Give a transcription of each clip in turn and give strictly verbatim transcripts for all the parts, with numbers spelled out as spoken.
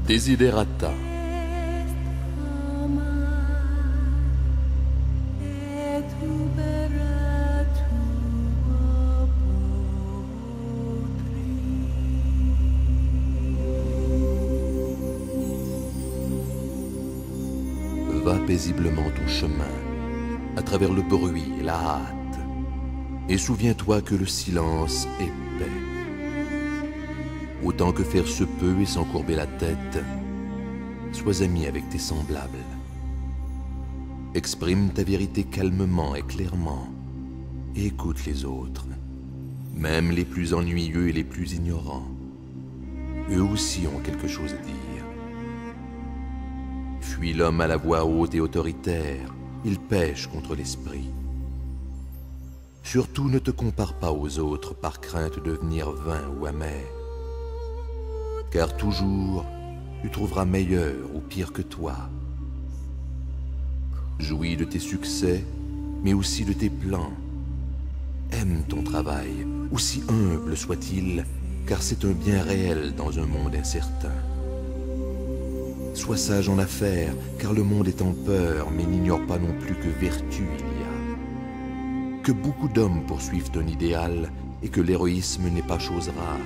Desiderata. Va paisiblement ton chemin, à travers le bruit et la hâte, et souviens-toi que le silence est paix. Autant que faire se peut et sans courber la tête, sois ami avec tes semblables. Exprime ta vérité calmement et clairement, et écoute les autres, même les plus ennuyeux et les plus ignorants. Eux aussi ont quelque chose à dire. Fuis l'homme à la voix haute et autoritaire, il pêche contre l'esprit. Surtout ne te compare pas aux autres par crainte de devenir vain ou amer. Car toujours, tu trouveras meilleur ou pire que toi. Jouis de tes succès, mais aussi de tes plans. Aime ton travail, aussi humble soit-il, car c'est un bien réel dans un monde incertain. Sois sage en affaires, car le monde est en peur, mais n'ignore pas non plus que vertu il y a. Que beaucoup d'hommes poursuivent un idéal, et que l'héroïsme n'est pas chose rare.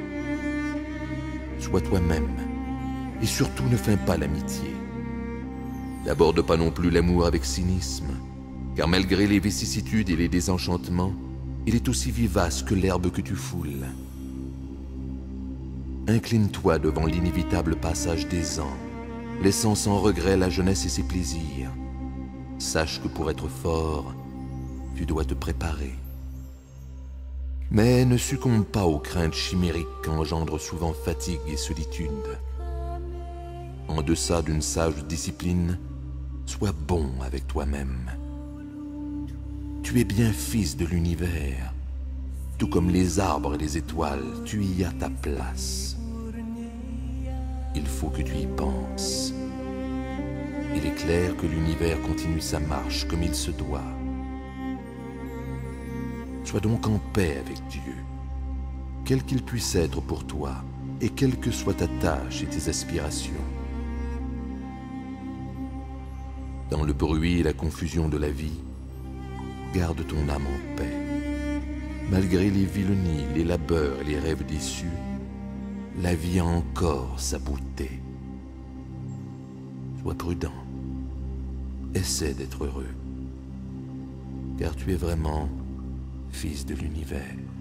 Sois toi-même, et surtout ne feins pas l'amitié. N'aborde pas non plus l'amour avec cynisme, car malgré les vicissitudes et les désenchantements, il est aussi vivace que l'herbe que tu foules. Incline-toi devant l'inévitable passage des ans, laissant sans regret la jeunesse et ses plaisirs. Sache que pour être fort, tu dois te préparer. Mais ne succombe pas aux craintes chimériques qu'engendrent souvent fatigue et solitude. En deçà d'une sage discipline, sois bon avec toi-même. Tu es bien fils de l'univers. Tout comme les arbres et les étoiles, tu y as ta place. Il faut que tu y penses. Il est clair que l'univers continue sa marche comme il se doit. Sois donc en paix avec Dieu, quel qu'il puisse être pour toi, et quelle que soit ta tâche et tes aspirations. Dans le bruit et la confusion de la vie, garde ton âme en paix. Malgré les vilenies, les labeurs et les rêves déçus, la vie a encore sa beauté. Sois prudent. Essaie d'être heureux, car tu es vraiment fils de l'univers.